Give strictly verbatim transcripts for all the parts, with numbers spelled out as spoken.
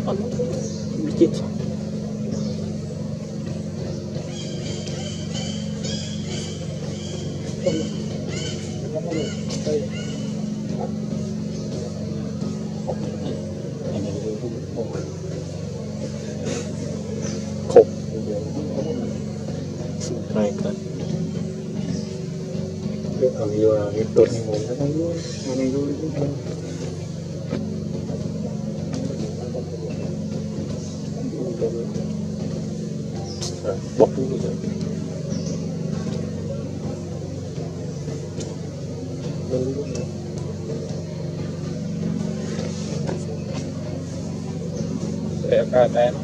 chết khổ này cần cái thằng yêu là cái tuột này muốn nó luôn mà này luôn bọc luôn rồi để cả đen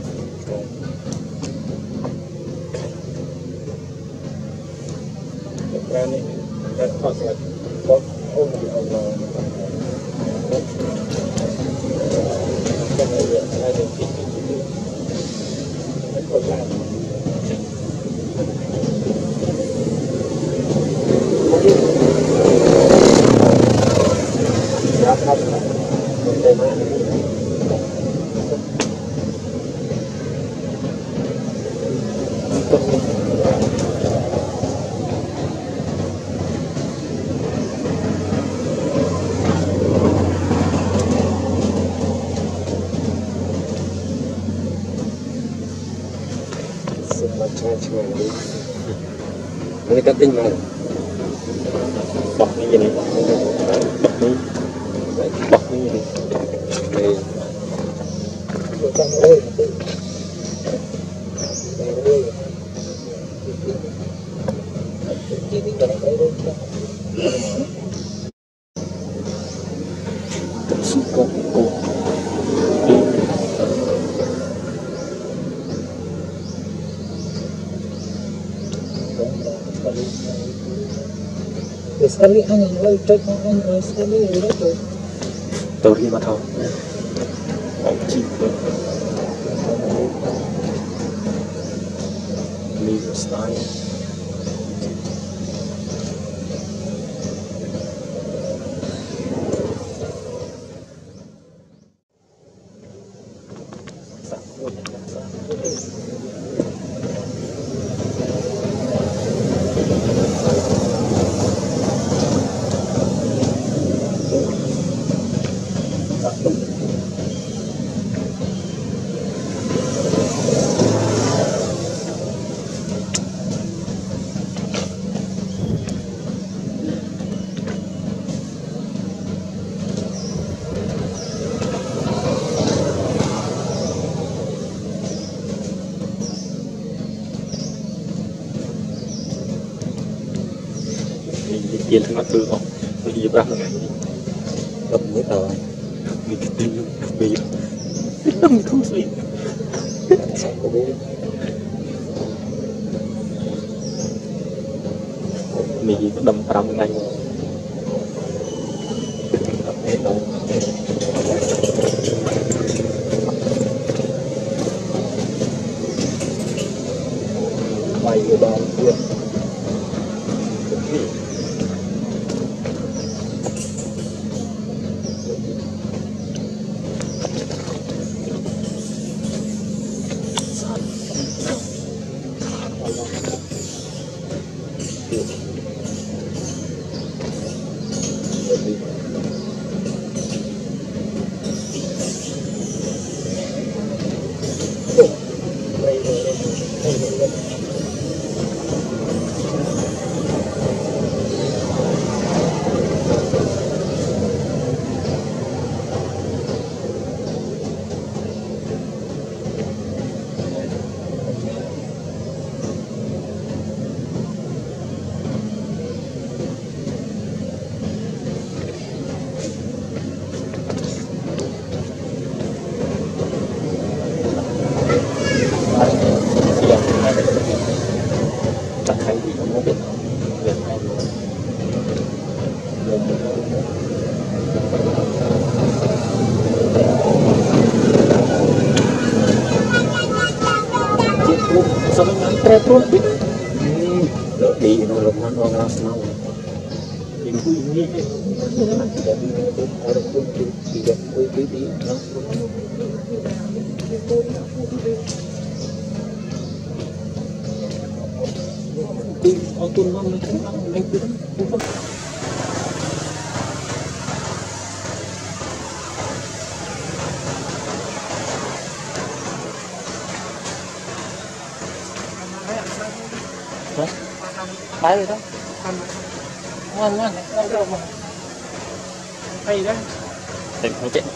ra này ra thoát lại bọc ôm bị ông là cái này là hai đường kính cái còn lại đã không còn đây mà ini cutting mana? Bak ni ini, bak ni, bak ni ini. Suka ko. Sekali hanya nilai cek orang nilai sekali nilai tu. Tahu dia macam cik. Leave style. Tiền thằng tư không, tôi đi bắt ngày đập mấy tờ, mình cái tiền mình đâm không gì, mình đâm trăm ngày, mày cái bao tiền terus di rumah orang senang ibu ini tidak harus tidak tuôn nó mới không ăn anh cứ không không phải rồi đó ngoan ngoan đâu đâu mà hay đấy để nó chạy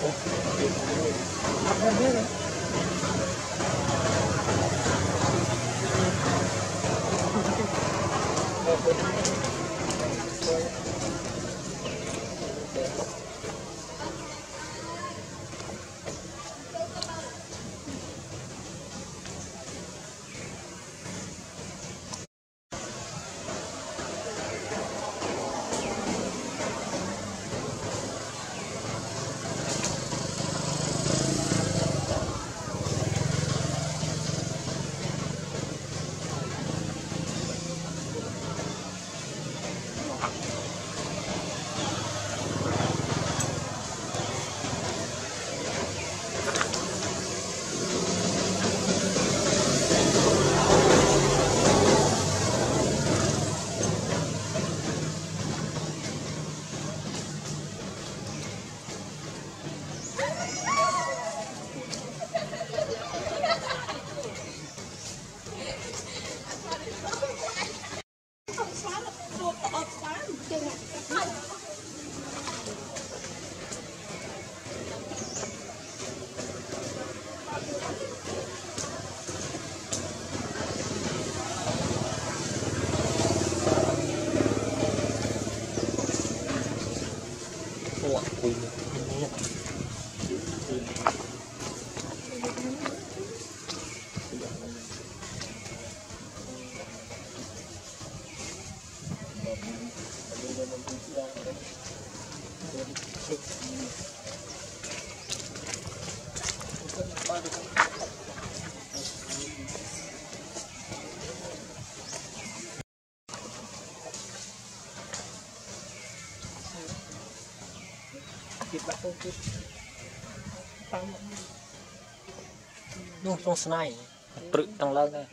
luôn trong này tự tăng lên này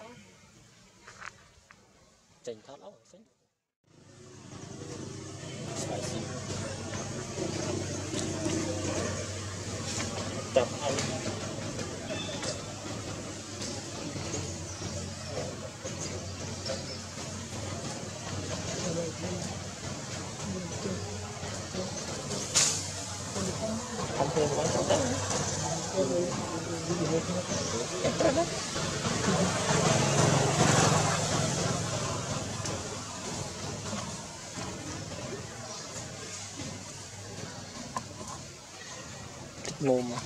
chỉnh thoát ốc chậm anh không thêm quá không đấy ngô mà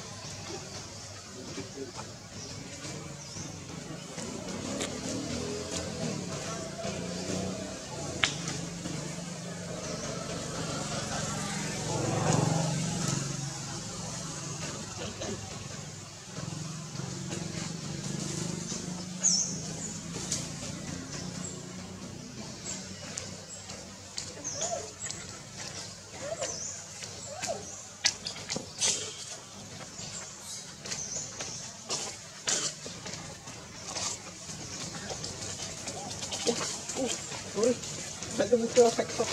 ui, phải không cho phải không?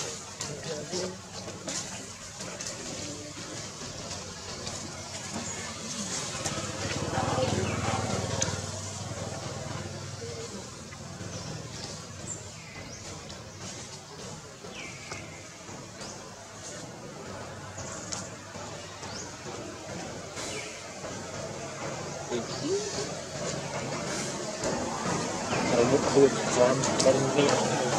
Kalau buku, soal dan minat.